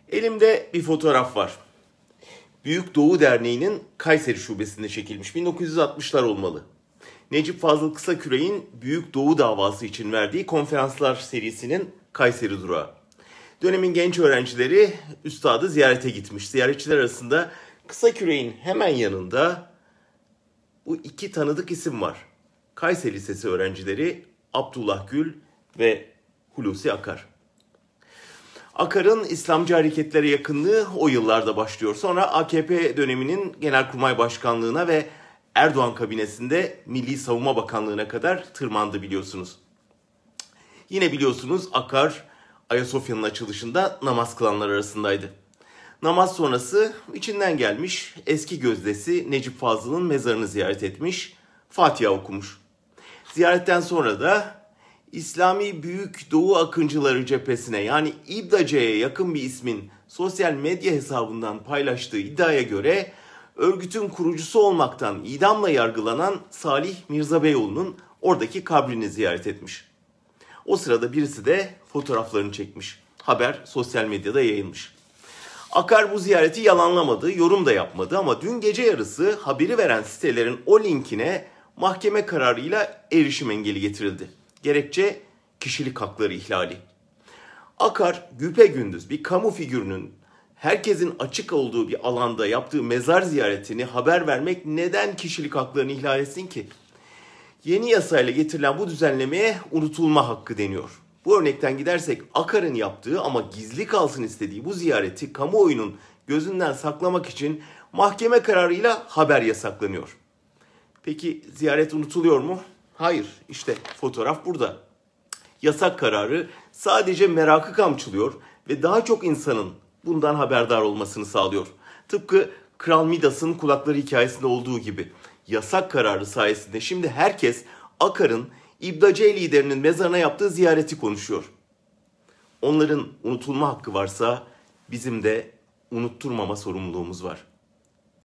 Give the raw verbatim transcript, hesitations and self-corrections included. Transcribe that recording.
Elimde bir fotoğraf var. Büyük Doğu Derneği'nin Kayseri şubesinde çekilmiş. bin dokuz yüz altmışlar olmalı. Necip Fazıl Kısaküre'nin Büyük Doğu davası için verdiği konferanslar serisinin Kayseri durağı. Dönemin genç öğrencileri üstadı ziyarete gitmiş. Ziyaretçiler arasında Kısaküre'nin hemen yanında bu iki tanıdık isim var. Kayseri Lisesi öğrencileri Abdullah Gül ve Hulusi Akar. Akar'ın İslamcı hareketlere yakınlığı o yıllarda başlıyor. Sonra A K P döneminin Genelkurmay Başkanlığına ve Erdoğan kabinesinde Milli Savunma Bakanlığına kadar tırmandı biliyorsunuz. Yine biliyorsunuz Akar Ayasofya'nın açılışında namaz kılanlar arasındaydı. Namaz sonrası içinden gelmiş eski gözdesi Necip Fazıl'ın mezarını ziyaret etmiş, Fatiha okumuş. Ziyaretten sonra da İslami Büyük Doğu Akıncıları cephesine yani İBDACE'ye yakın bir ismin sosyal medya hesabından paylaştığı iddiaya göre örgütün kurucusu olmaktan idamla yargılanan Salih Mirza Beyoğlu'nun oradaki kabrini ziyaret etmiş. O sırada birisi de fotoğraflarını çekmiş. Haber sosyal medyada yayılmış. Akar bu ziyareti yalanlamadı, yorum da yapmadı ama dün gece yarısı haberi veren sitelerin o linkine mahkeme kararıyla erişim engeli getirildi. Gerekçe kişilik hakları ihlali. Akar güpegündüz bir kamu figürünün herkesin açık olduğu bir alanda yaptığı mezar ziyaretini haber vermek neden kişilik haklarını ihlal etsin ki? Yeni yasayla getirilen bu düzenlemeye unutulma hakkı deniyor. Bu örnekten gidersek Akar'ın yaptığı ama gizli kalsın istediği bu ziyareti kamuoyunun gözünden saklamak için mahkeme kararıyla haber yasaklanıyor. Peki ziyaret unutuluyor mu? Hayır, işte fotoğraf burada. Yasak kararı sadece merakı kamçılıyor ve daha çok insanın bundan haberdar olmasını sağlıyor. Tıpkı Kral Midas'ın kulakları hikayesinde olduğu gibi. Yasak kararı sayesinde şimdi herkes Akar'ın İBDACE liderinin mezarına yaptığı ziyareti konuşuyor. Onların unutulma hakkı varsa bizim de unutturmama sorumluluğumuz var.